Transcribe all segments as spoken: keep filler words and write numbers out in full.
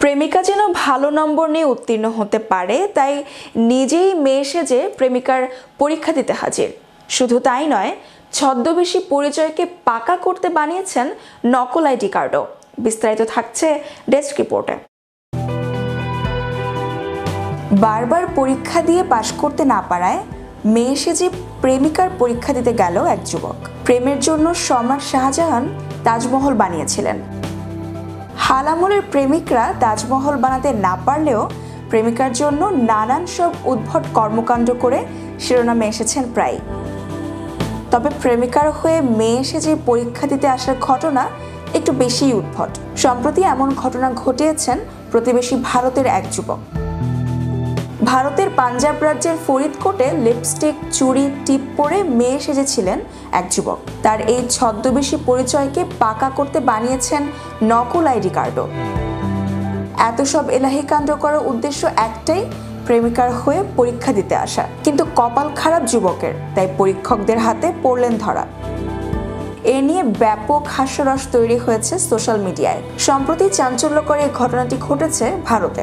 প্রেমিকা যেন ভালো নম্বর নিয়ে উত্তীর্ণ হতে পারে তাই নিজেই মেয়ে সেজে প্রেমিকার পরীক্ষা দিতে হাজির। শুধু তাই নয়, ছদ্মবেশী পরিচয়কে পাকা করতে বানিয়েছেন নকল আইডি কার্ডও। বিস্তারিত থাকছে ডেস্ক রিপোর্টে। বারবার পরীক্ষা দিয়ে পাশ করতে না পারায় মেয়ে সেজে প্রেমিকার পরীক্ষা দিতে গেল এক যুবক। প্রেমের জন্য সম্রাট শাহজাহান তাজমহল বানিয়েছিলেন। হাল আমলের প্রেমিকরা তাজমহল বানাতে না পারলেও প্রেমিকার জন্য নানান সব উদ্ভট কর্মকাণ্ড করে শিরোনামে এসেছেন প্রায়। তবে প্রেমিকার হয়ে মেয়ে সেজে পরীক্ষা দিতে আসার ঘটনা একটু বেশিই উদ্ভট। সম্প্রতি এমন ঘটনা ঘটিয়েছেন প্রতিবেশী ভারতের এক যুবক। ভারতের পাঞ্জাব রাজ্যের ফরিদকোটে লিপস্টিক, চুড়ি, টিপ পরে মেয়ে সেজেছিলেন এক যুবক। তার এই ছদ্মবেশী পরিচয়কে পাকা করতে বানিয়েছেন নকল আইডি কার্ডও। এত সব এলাহি কাণ্ড করার উদ্দেশ্য একটাই, প্রেমিকার হয়ে পরীক্ষা দিতে আসা। কিন্তু কপাল খারাপ যুবকের, তাই পরীক্ষকদের হাতে পড়লেন ধরা। এ নিয়ে ব্যাপক হাস্যরস তৈরি হয়েছে সোশ্যাল মিডিয়ায়। সম্প্রতি চাঞ্চল্যকর এই ঘটনাটি ঘটেছে ভারতে।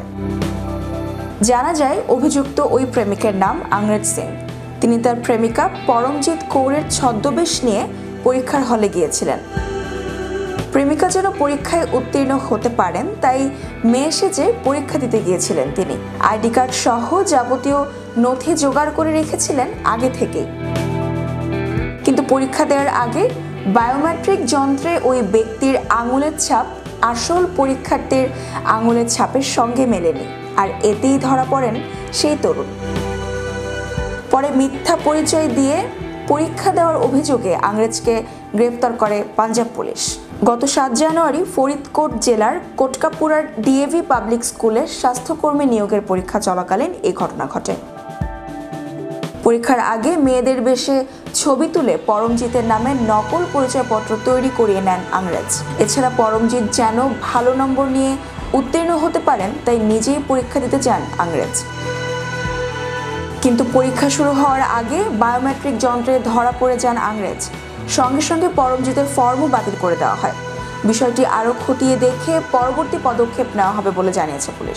জানা যায়, অভিযুক্ত ওই প্রেমিকের নাম আংরেজ সিং। তিনি তার প্রেমিকা পরমজিৎ কৌরের ছদ্মবেশ নিয়ে পরীক্ষার হলে গিয়েছিলেন। প্রেমিকা যেন পরীক্ষায় উত্তীর্ণ হতে পারেন তাই মেয়ে সেজে পরীক্ষা দিতে গিয়েছিলেন তিনি। আইডি কার্ড সহ যাবতীয় নথি জোগাড় করে রেখেছিলেন আগে থেকেই। কিন্তু পরীক্ষা দেওয়ার আগে বায়োমেট্রিক যন্ত্রে ওই ব্যক্তির আঙুলের ছাপ আসল পরীক্ষার্থীর আঙুলের ছাপের সঙ্গে মেলেনি, আর এতেই ধরা পড়েন সেই তরুণ। পরে মিথ্যা পরিচয় দিয়ে পরীক্ষা দেওয়ার অভিযোগে আংরেজকে গ্রেফতার করে পাঞ্জাব পুলিশ। গত সাত জানুয়ারি ফরিদকোট জেলার কোটকাপুরার ডিএভি পাবলিক স্কুলের স্বাস্থ্যকর্মী নিয়োগের পরীক্ষা চলাকালীন এই ঘটনা ঘটে। পরীক্ষার আগে মেয়েদের বেশে ছবি তুলে পরমজিতের নামে নকল পরিচয়পত্র তৈরি করিয়ে নেন আংরেজ। এছাড়া পরমজিৎ যেন ভালো নম্বর নিয়ে উত্তীর্ণ হতে পারেন তাই নিজেই পরীক্ষা দিতে যান আংরেজ। কিন্তু পরীক্ষা শুরু হওয়ার আগে বায়োমেট্রিক যন্ত্রে ধরা পড়ে যান আংরেজ। সঙ্গে সঙ্গে পরমজিতের ফর্মও বাতিল করে দেওয়া হয়। বিষয়টি আরও খতিয়ে দেখে পরবর্তী পদক্ষেপ নেওয়া হবে বলে জানিয়েছে পুলিশ।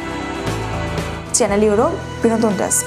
চ্যানেল ইউরো বিনোদন ডেস্ক।